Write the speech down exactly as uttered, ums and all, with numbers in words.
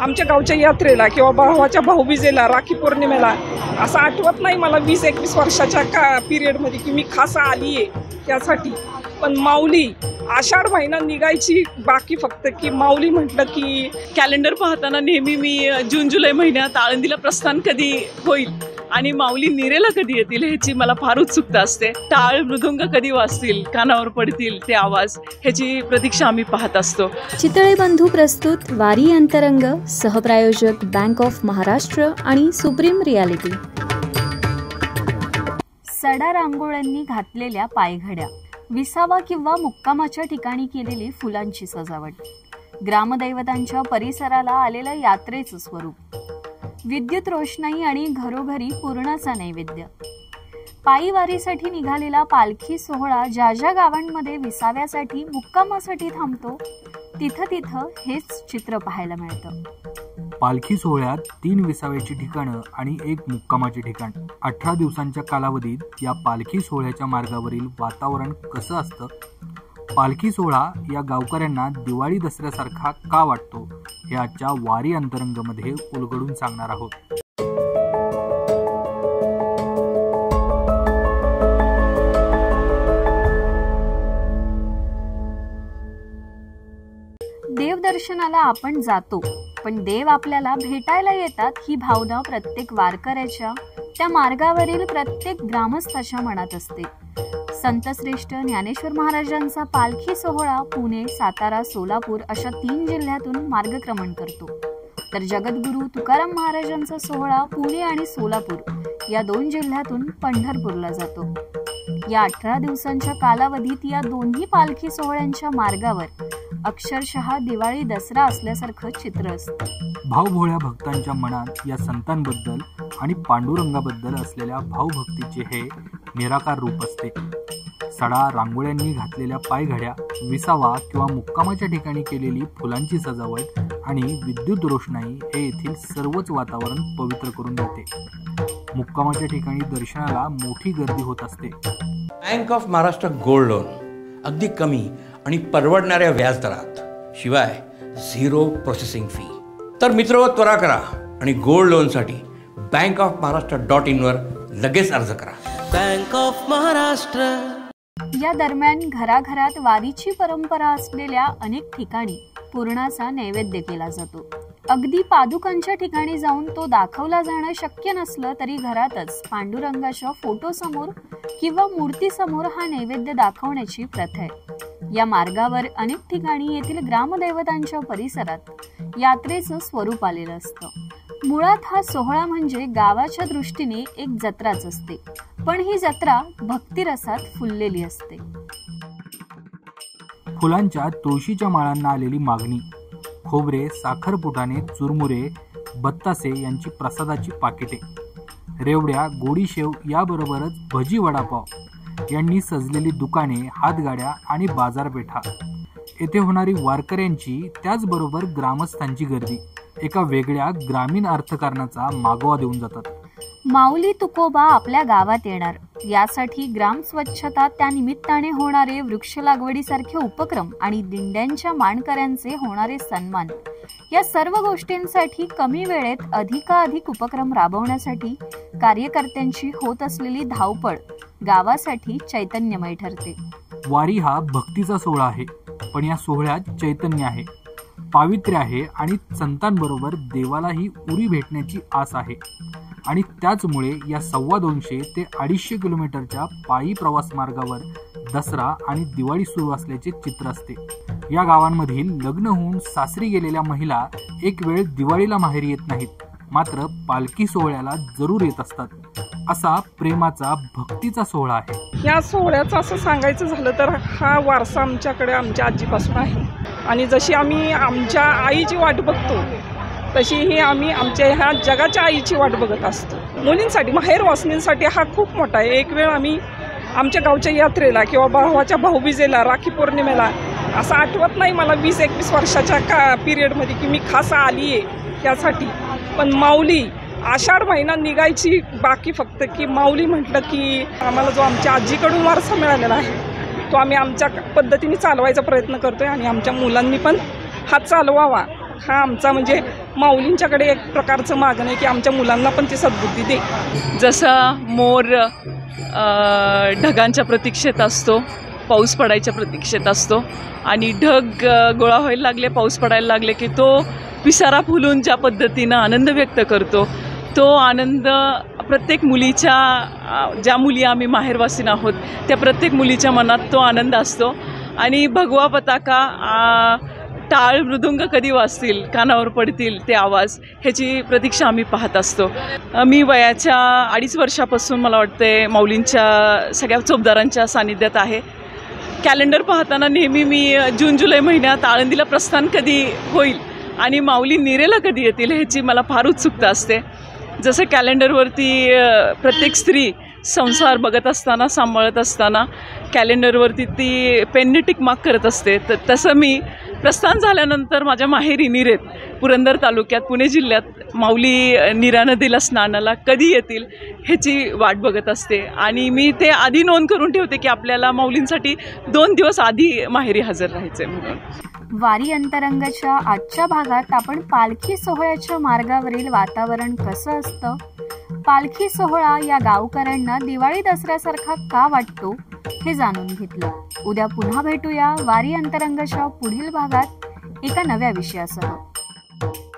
आमच्या गावच्या यात्रेला किंवा भावाच्या भाऊबीजेला, राखी पौर्णिमेला असं आठवत नाही मला वीस एकवीस वर्षाच्या का पिरियडमध्ये की मी खास आली आहे त्यासाठी. पण माऊली आषाढ महिना निघायची बाकी फक्त की माऊली म्हटलं की कॅलेंडर पाहताना नेहमी मी जून जुलै महिन्यात आळंदीला प्रस्थान कधी होईल आणि माऊली निरेला कधी येतील ह्याची मला फार उत्सुकता असते. टाळ मृदुंग कधी वाजतील, कानावर पडतील ते आवाज, ह्याची प्रतीक्षा आम्ही पाहत असतो. चितळे बंधू प्रस्तुत वारी अंतरंग, सहप्रायोजक बँक ऑफ महाराष्ट्र आणि सुप्रीम रियालिटी. सडा रांगोळ्यांनी घातलेल्या पायघड्या, विसावा किंवा मुक्कामाच्या ठिकाणी केलेली फुलांची सजावट, ग्रामदैवतांच्या परिसराला आलेलं यात्रेचं स्वरूप, विद्युत रोषणाई आणि घरोघरी पूर्णाचा नैवेद्य. पायी वारीसाठी निघालेला पालखी सोहळा ज्या ज्या गावांमध्ये विसाव्यासाठी मुक्कामासाठी थांबतो तिथं तिथं हेच चित्र पाहायला मिळतं. पालखी सोहळ्यात तीन विसाव्याची ठिकाणं आणि एक मुक्कामाचे ठिकाण. अठरा दिवसांच्या कालावधीत या पालखी सोहळ्याच्या मार्गावरील वातावरण कसं असतं, पालखी सोहळा या गावकऱ्यांना दिवाळी दसऱ्यासारखा का वाटतो, हे आजच्या वारी अंतरंगमध्ये उलगडून सांगणार आहोत. देवदर्शनाला आपण जातो, पण देव आपल्याला भेटायला येतात ही भावना प्रत्येक वारकऱ्याच्या, त्या मार्गावरील प्रत्येक ग्रामस्थाच्या मनात असते. संतश्रेष्ठ ज्ञानेश्वर महाराजांचा पालखी सोहळा पुणे, सातारा, सोलापूर अशा तीन जिल्ह्यातून मार्गक्रमण करतो, तर जगद्गुरू तुकाराम महाराजांचा सोहळा पुणे आणि सोलापूर या दोन जिल्ह्यातून पंढरपूरला जातो. या अठरा दिवसांच्या कालावधीत या दोन्ही पालखी सोहळ्यांच्या मार्गावर अक्षरशः दिवाळी दसरा असल्यासारखं चित्र असतं. भावभोळ्या भक्तांच्या मनात या संतांबद्दल आणि पांडुरंगाबद्दल असलेल्या भावभक्तीचे हे निराकार रूप असते. सडा रांगोळ्यांनी घातलेल्या पायघड्या, विसावा किंवा मुक्कामाच्या ठिकाणी केलेली फुलांची सजावट आणि विद्युत रोषणाई हे येथील सर्वच वातावरण पवित्र करून देते. मुक्कामाच्या ठिकाणी दर्शनाला मोठी गर्दी होत असते. Bank of Maharashtra gold loan अगदी कमी आणि परवडणाऱ्या व्याजदरात, शिवाय झिरो प्रोसेसिंग फी. तर मित्र, त्वरा करा आणि गोल्ड लोनसाठी bank of Maharashtra dot in वर लगेच अर्ज करा. Bank of Maharashtra. या दरम्यान घराघरात वारीची परंपरा असलेल्या अनेक ठिकाणी पूर्णाचा नैवेद्य केला जातो. अगदी पादुकांच्या ठिकाणी जाऊन तो दाखवला जाणं शक्य नसलं तरी घरातच पांडुरंगाच्या फोटोसमोर किंवा मूर्तीसमोर हा नैवेद्य दाखवण्याची प्रथा आहे. या मार्गावर अनेक ठिकाणी येथील ग्रामदैवतांच्या परिसरात यात्रेचं स्वरूप आलेलं असतं. मुळात हा सोहळा म्हणजे गावाच्या दृष्टीने एक जत्राच असते, पण ही जत्रा भक्तिरसात फुललेली असते. फुलांच्या तुळशीच्या माळांना आलेली मागणी, खोबरे, साखरपुटाणे, चुरमुरे, बत्तासे यांची प्रसादाची पाकिटे, रेवड्या, गोडीशेव याबरोबरच भजी, वडापाव यांनी सजलेली दुकाने, हातगाड्या आणि बाजारपेठा. येथे होणारी वारकऱ्यांची त्याचबरोबर ग्रामस्थांची गर्दी एका वेगळ्या ग्रामीण अर्थकारणाचा मागोवा देऊन जातात. माऊली तुकोबा आपल्या गावात येणार यासाठी ग्राम स्वच्छता, त्या निमित्ताने होणारे वृक्ष लागवडीसारखे उपक्रम आणि दिंड्यांच्या मानकऱ्यांचे होणारे सन्मान, या सर्व गोष्टींसाठी कमी वेळेत अधिकाधिक उपक्रम राबवण्यासाठी कार्यकर्त्यांची होत असलेली धावपळ गावासाठी चैतन्यमय ठरते. वारी हा भक्तीचा सोहळा आहे, पण या सोहळ्यात चैतन्य आहे, पावित्र्य आहे आणि संतांबरोबर देवालाही उरी भेटण्याची आस आहे. आणि त्याचमुळे या सव्वा दोनशे ते अडीचशे किलोमीटरच्या पायी प्रवास मार्गावर दसरा आणि दिवाळी सुरू असल्याचे चित्र असते. या गावांमधील लग्न होऊन सासरी गेलेल्या महिला एक वेळ दिवाळीला माहेरी येत नाहीत, मात्र पालखी सोहळ्याला जरूर येत असतात. असा प्रेमाचा, भक्तीचा सोहळा आहे. या सोहळ्याचं असं सांगायचं झालं तर हा वारसा आमच्याकडे आमच्या आजीपासून आहे आणि जशी आम्ही आमच्या आईची वाट बघतो तशी ही आम्ही आमच्या ह्या जगाच्या आईची वाट बघत असतो. मुलींसाठी, माहेर वासनींसाठी हा खूप मोठा आहे. एक वेळ आम्ही आमच्या गावच्या यात्रेला किंवा भावाच्या भाऊबीजेला, राखी पौर्णिमेला असं आठवत नाही मला वीस एकवीस वर्षाच्या का पिरियडमध्ये की मी खास आली आहे त्यासाठी. पण माऊली आषाढ महिना निघायची बाकी फक्त की माऊली म्हटलं की आम्हाला जो आमच्या आजीकडून वारसा मिळालेला आहे तो आम्ही आमच्या पद्धतीने चालवायचा प्रयत्न करतोय आणि आमच्या मुलांनी पण हा चालवावा. हा आमचा म्हणजे माऊलींच्याकडे एक प्रकारचं मागणं आहे की आमच्या मुलांना पण ती सद्बुद्धी दे. जसा मोर अ, ढगांच्या प्रतीक्षेत असतो, पाऊस पडायच्या प्रतीक्षेत असतो आणि ढग अ, गोळा व्हायला लागले, पाऊस पडायला लागले की तो पिसारा फुलून ज्या पद्धतीनं आनंद व्यक्त करतो, तो आनंद प्रत्येक मुलीच्या अ, ज्या मुली आम्ही माहेरवासीन आहोत त्या प्रत्येक मुलीच्या मनात तो आनंद असतो. आणि भगवा पताका, आ, टाळ मृदुंग कधी वाजतील, कानावर पडतील ते आवाज, ह्याची प्रतीक्षा आम्ही पाहत असतो. अ, मी वयाच्या अडीच वर्षापासून मला वाटते माऊलींच्या सगळ्या चोपदारांच्या सानिध्यात आहे. कॅलेंडर पाहताना नेहमी मी जून जुलै महिन्यात आळंदीला प्रस्थान कधी होईल आणि माऊली निरेला कधी येतील ह्याची मला फार उत्सुकता असते. जसं कॅलेंडरवरती अ, प्रत्येक स्त्री संसार बघत असताना, सांभाळत असताना कॅलेंडरवरती ती पेनने टिक मार्क करत असते, तर तसं मी प्रस्थान झाल्यानंतर माझ्या माहेरी निरेत, पुरंदर तालुक्यात, पुणे जिल्ह्यात माऊली नीरा नदीला स्नानाला कधी येतील ह्याची वाट बघत असते. आणि मी ते आधी नोंद करून ठेवते की आपल्याला माऊलींसाठी दोन दिवस आधी माहेरी हजर राहायचं आहे म्हणून. वारी अंतरंगाच्या आजच्या भागात आपण पालखी सोहळ्याच्या मार्गावरील वातावरण कसं असतं, पालखी सोहळा या गावकऱ्यांना दिवाळी दसऱ्यासारखा का वाटतो हे जाणून घेतलं. उद्या पुन्हा भेटूया वारी अंतरंगाच्या पुढील भागात एका नव्या विषयासह.